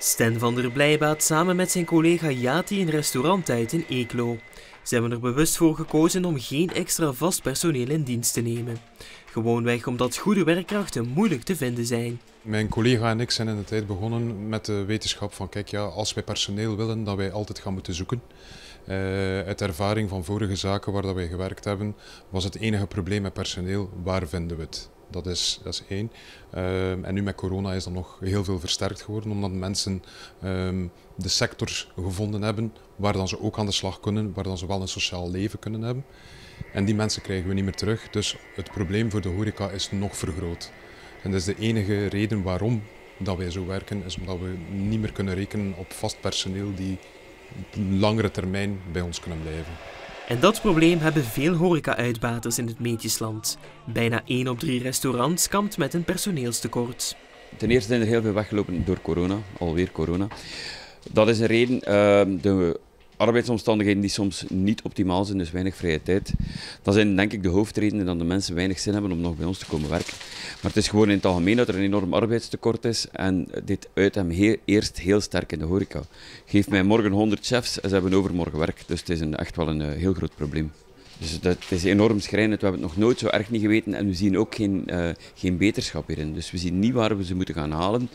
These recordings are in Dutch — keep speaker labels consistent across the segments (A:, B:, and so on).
A: Sten van der Blij baat samen met zijn collega Yati een restaurant uit in Eeklo. Ze hebben er bewust voor gekozen om geen extra vast personeel in dienst te nemen. Gewoonweg omdat goede werkkrachten moeilijk te vinden zijn.
B: Mijn collega en ik zijn in de tijd begonnen met de wetenschap van kijk, ja, als wij personeel willen, dat wij altijd gaan moeten zoeken. Uit ervaring van vorige zaken waar dat wij gewerkt hebben, was het enige probleem met personeel, waar vinden we het? Dat is één. En nu met corona is dat nog heel veel versterkt geworden, omdat mensen de sectors gevonden hebben waar dan ze ook aan de slag kunnen, waar dan ze wel een sociaal leven kunnen hebben. En die mensen krijgen we niet meer terug, dus het probleem voor de horeca is nog vergroot. En dat is de enige reden waarom dat wij zo werken, is omdat we niet meer kunnen rekenen op vast personeel die op langere termijn bij ons kunnen blijven.
A: En dat probleem hebben veel horeca-uitbaters in het Meetjesland. Bijna 1 op 3 restaurants kampt met een personeelstekort.
C: Ten eerste zijn er heel veel weggelopen door corona, alweer corona. Dat is een reden. De arbeidsomstandigheden die soms niet optimaal zijn, dus weinig vrije tijd. Dat zijn denk ik de hoofdredenen dat de mensen weinig zin hebben om nog bij ons te komen werken. Maar het is gewoon in het algemeen dat er een enorm arbeidstekort is en dit uit hem eerst heel sterk in de horeca. Geef mij morgen 100 chefs en ze hebben overmorgen werk, dus het is echt wel een heel groot probleem. Dus het is enorm schrijnend, we hebben het nog nooit zo erg niet geweten en we zien ook geen beterschap hierin. Dus we zien niet waar we ze moeten gaan halen.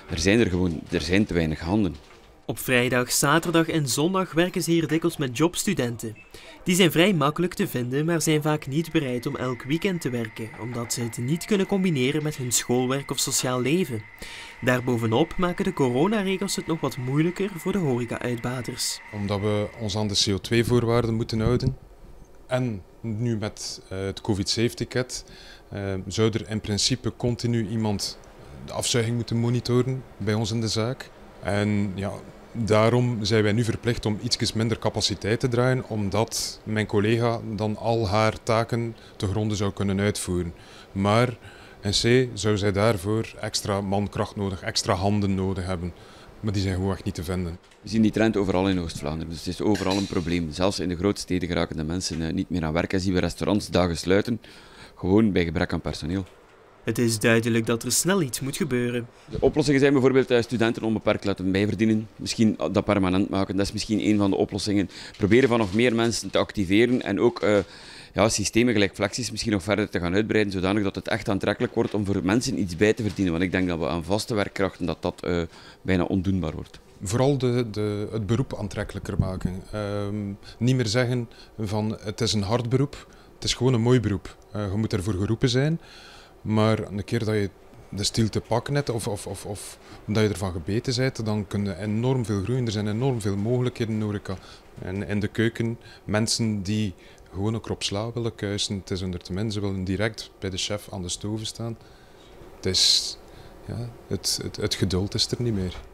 C: Er zijn te weinig handen.
A: Op vrijdag, zaterdag en zondag werken ze hier dikwijls met jobstudenten. Die zijn vrij makkelijk te vinden, maar zijn vaak niet bereid om elk weekend te werken, omdat ze het niet kunnen combineren met hun schoolwerk of sociaal leven. Daarbovenop maken de coronaregels het nog wat moeilijker voor de horeca-uitbaters.
B: Omdat we ons aan de CO2-voorwaarden moeten houden en nu met het COVID-safe-ticket zou er in principe continu iemand de afzuiging moeten monitoren bij ons in de zaak. En ja, daarom zijn wij nu verplicht om iets minder capaciteit te draaien, omdat mijn collega dan al haar taken te gronden zou kunnen uitvoeren. Maar in C zou zij daarvoor extra mankracht nodig, extra handen nodig hebben. Maar die zijn gewoon echt niet te vinden.
C: We zien die trend overal in Oost-Vlaanderen, dus het is overal een probleem. Zelfs in de grote steden geraken de mensen niet meer aan werk en zien we restaurants dagen sluiten, gewoon bij gebrek aan personeel.
A: Het is duidelijk dat er snel iets moet gebeuren.
C: De oplossingen zijn bijvoorbeeld studenten onbeperkt laten bijverdienen. Misschien dat permanent maken, dat is misschien een van de oplossingen. Proberen van nog meer mensen te activeren en ook systemen gelijk Flexi's misschien nog verder te gaan uitbreiden, zodanig dat het echt aantrekkelijk wordt om voor mensen iets bij te verdienen. Want ik denk dat we aan vaste werkkrachten dat bijna ondoenbaar wordt.
B: Vooral het beroep aantrekkelijker maken. Niet meer zeggen van het is een hard beroep, het is gewoon een mooi beroep. Je moet ervoor geroepen zijn. Maar een keer dat je de stiel te pakken hebt of dat je ervan gebeten bent, dan kun je enorm veel groeien. Er zijn enorm veel mogelijkheden in horeca. En in de keuken, mensen die gewoon een krop sla willen kuisen, het is onder te min, ze willen direct bij de chef aan de stoven staan. Het geduld is er niet meer.